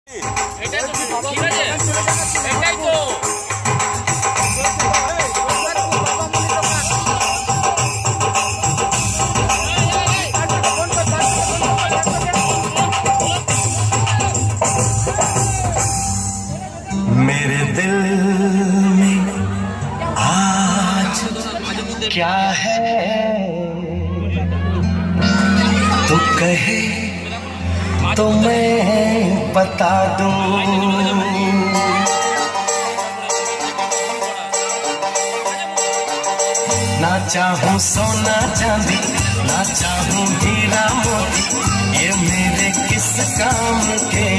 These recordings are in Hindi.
मेरे दिल में आज क्या है तू कहे तो मैं बता दूं। ना चाहूं सोना चांदी, ना चाहूं हीरा मोती, ये मेरे किस काम के।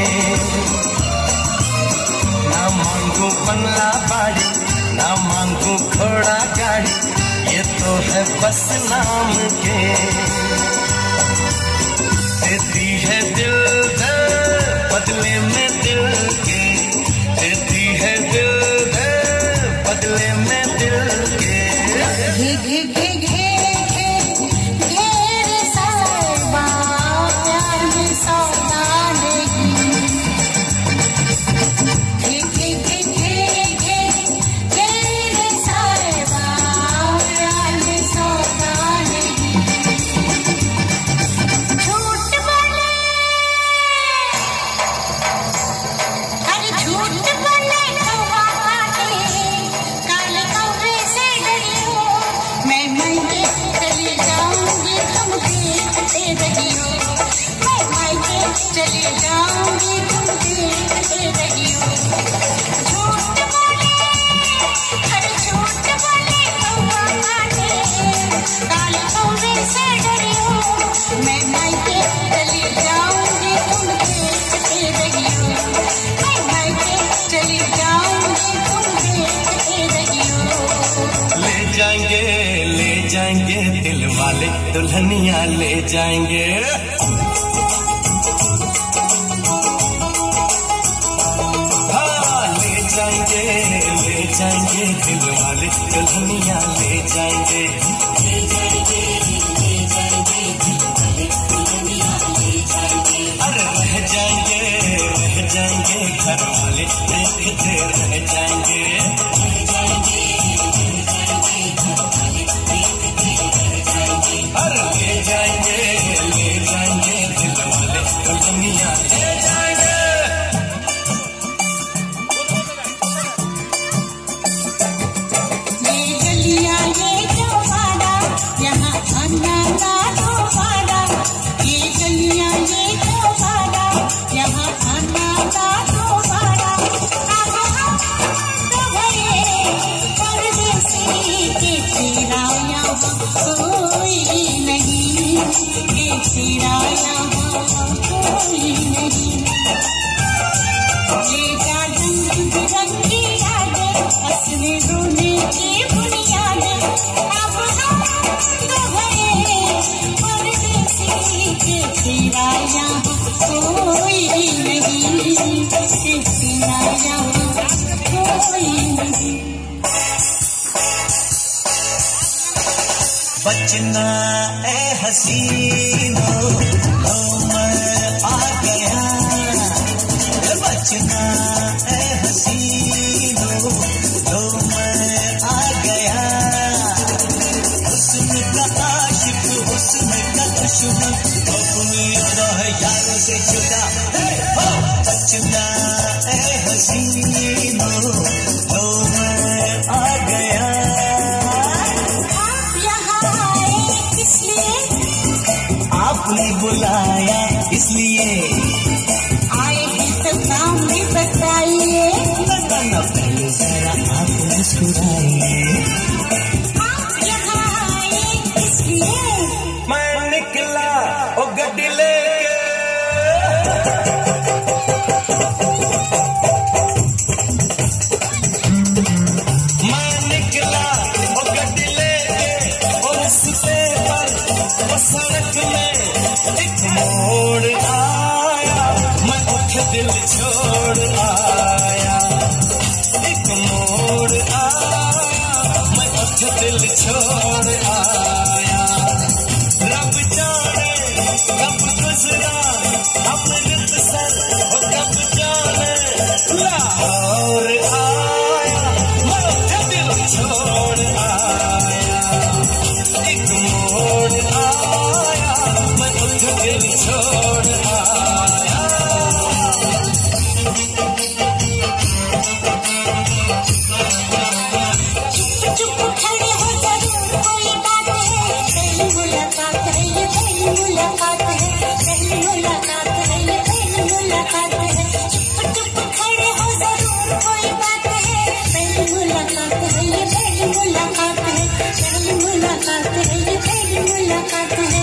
ना मांगू बंगला बाड़ी, ना मांगू घोड़ा गाड़ी, ये तो है बस नाम के। देती है दिल बदले में दिल के, देती है दिल बदले में दिल के। चली जाऊंगी तुम देखते रहियो, झूठ बोले अरे झूठ बोले कौवा काटे, काले कौवे से डरियो, मैं मायके चली जाऊंगी तुम देखते रहियो, मैं मायके चली जाऊंगी तुम देखते रहियो। ले जाएंगे दिल वाले दुल्हनिया ले जाएंगे। ले जाएंगे दिल वाले दुल्हनिया ले जाएंगे। ले जाएंगे दिल वाले दुल्हनिया ले जाएंगे। अरे रह जाएंगे घर वाले देखते रह जाएंगे। ले जाएंगे घर वाले देखते रह जाएंगे। अरे ले जाएंगे दिल वाले दुल्हनिया ले जाएंगे। तेरा यहाँ कोई नहीं, ले जा रंग बिरंगी यादें, हंसने रोने की बुनियाद। अब हम तो हैं परदेसी के, तेरा यहाँ कोई नहीं, तेरा यहाँ कोई नहीं। बचना ए हसीनो लो मैं आ गया, बचना ए हसीनो लो मैं आ गया। हुस्न का आशिक हुस्न का दुश्मन, अपनी रह यारों से जुदा। बचना ए हसीनो लो मैं आ गया। आपने बुलाया इसलिए आए हैं तो नाम भी बताइए। बताना पहले जरा आप मुस्कुराइए। आप यहाँ आए इसलिए मैं निकला ओ गड्डी लेके, मैं निकला ओ गड्डी लेके, और रस्ते पर वो सड़क में एक मोड़ आया, मैं उठ दिल छोड़ आया। एक मोड़ आया, मैं उठ दिल छोड़ आया। रब जाने कब गुजरा अमृतसर, कब जाने है, चुप चुप खड़े हो जरूर कोई बात है, पहली मुलाकात है ये पहली मुलाकात है, पहली मुलाकात है ये पहली मुलाकात है।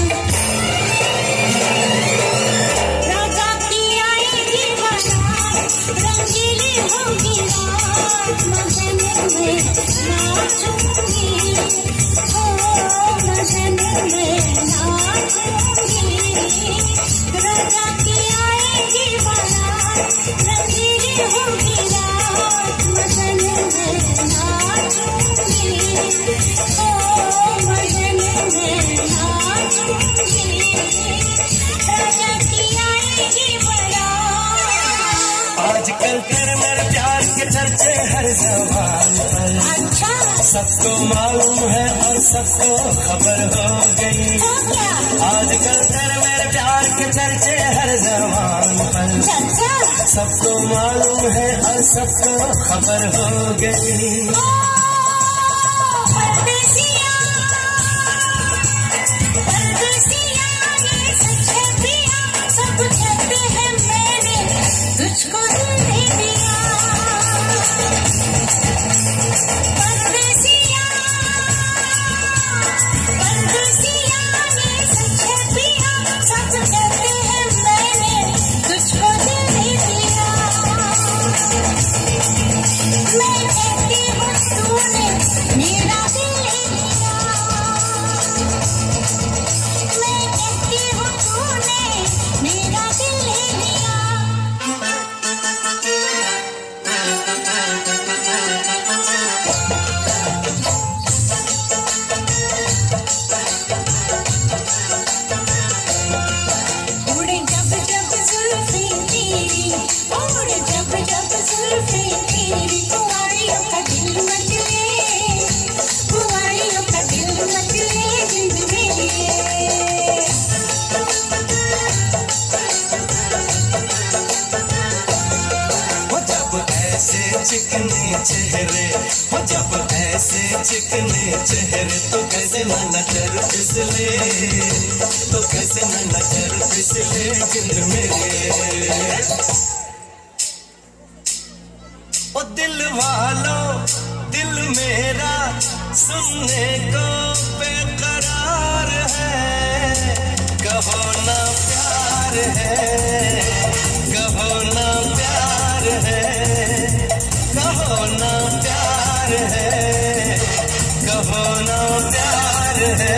राजा की आएगी बारात, रंगीली होगी रात, मगन में नाचूंगी, ओ मगन में नाचूंगी। राजा की आएगी बारात, रंगीली होगी रात, मगन में नाचूंगी, ओ मगन में नाचूंगी। राजा की आएगी बारात। आजकल कर मेरे प्यार के चर्चे हर जबान पर, अच्छा सबको मालूम है और सबको खबर हो गई। आजकल कर मेरे प्यार के चर्चे हर जबान पर, सबको मालूम है और सबको खबर हो गई। तुझको दिल दे दिया, परदेसिया, परदेसिया ने सच है पिया, सच कहते हैं मैंने तुझको दिल दे दिया। मैं कहती हूँ तूने मेरा दिल ले लिया, मैं कहती हूँ तूने मेरा दिल ले लिया। उड़े जब जब जुल्फे तेरी, उड़े जब जब जुल्फे तेरी, कुंवारियों का दिल मचले, कुंवारियों का दिल मचले जिंद में। वो जब ऐसे चिकने चेहरे, वो जब ऐसे चिकने चेहरे, तो कैसे न नजर फिसले, तो कैसे न नजर फिसले जिंद मेरे। ओ दिल वालों दिल मेरा सुनने को बेकरार है, कहो ना प्यार है, कहो ना प्यार है, कहो ना प्यार है, कहो ना प्यार है।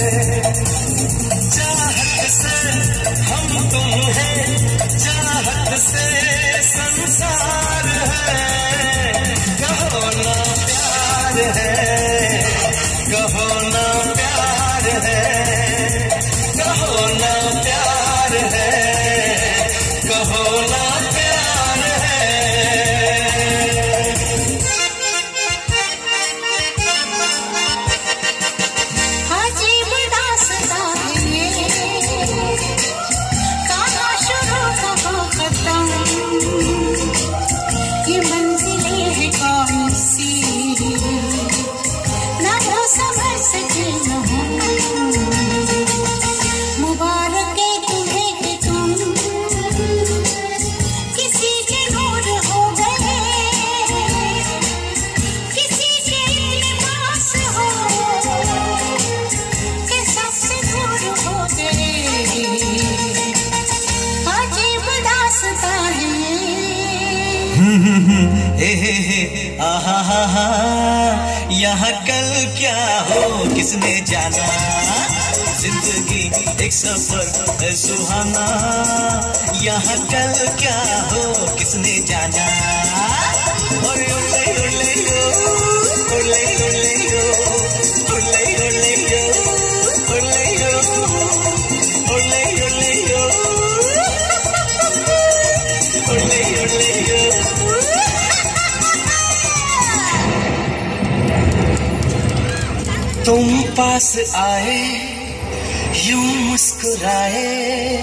चाहत से हम तुम हैं, चाहत से संसार है, कहो ना प्यार है, कहो ना प्यार है, कहो ना प्यार है, कहो ना प्यार है। अजीब दास्तां है ये, कहाँ शुरू कहाँ खत्म, ये मंजिलें हैं कौन सी, ना तो समझ सके न हम। मुबारक है तुम्हें कि तुम किसी के नूर हो गए, किसी के इतने पास हो कि सबसे दूर हो गए। अजीब दास्तां है ये। आहा हा हा, यहाँ कल क्या हो किसने जाना, जिंदगी एक सफर है सुहाना, यहाँ कल क्या हो किसने जाना। ओले ओले ओले यो, ओले ओले यो, ओले ओले यो, ओले यो, ओले ओले यो, ओले ओले यो। तुम पास आए यूं मुस्कुराए,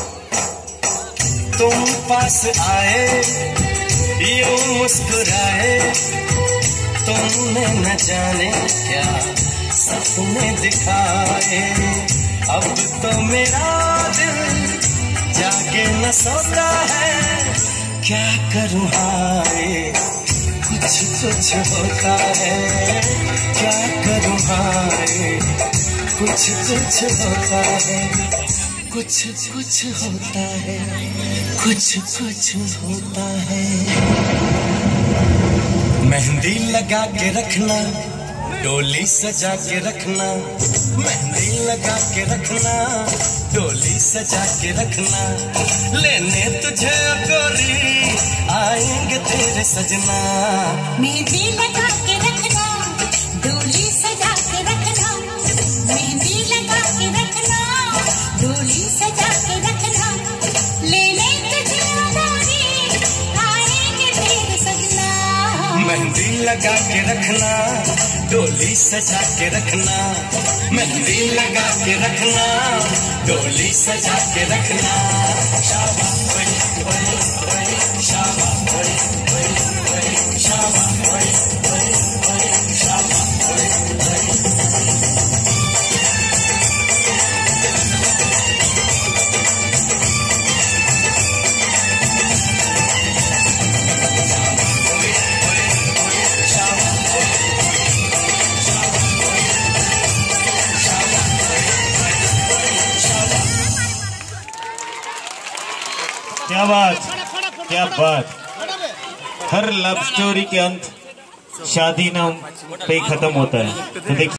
तुम पास आए यूं मुस्कुराए, तुमने न जाने क्या सपने दिखाए। अब तो मेरा दिल जाके न सोता है, क्या करूँ हाय कुछ कुछ होता है, क्या करूँ हाय कुछ कुछ होता है, कुछ कुछ होता है, कुछ कुछ होता है। मेहंदी लगा के रखना, डोली सजा के रखना, मेहंदी लगा के रखना, डोली सजा के रखना, लेने तुझे गोरी आएंगे तेरे सजना। मेहंदी लगा के रखना, डोली सजा के रखना, मेहंदी लगा के रखना, डोली सजा के रखना, लेने तुझे गोरी आएंगे तेरे सजना। मेहंदी लगा के रखना, डोली सजा के रखना, मेहंदी लगा के रखना, डोली सजा के रखना। शाबाश ओए ओए ओए, शाबाश ओए ओए ओए, शाबाश ओए ओए ओए, शाबाश ओए ओए। क्या बात, क्या बात। हर लव स्टोरी के अंत शादी नाम पे खत्म होता है, तो देखिए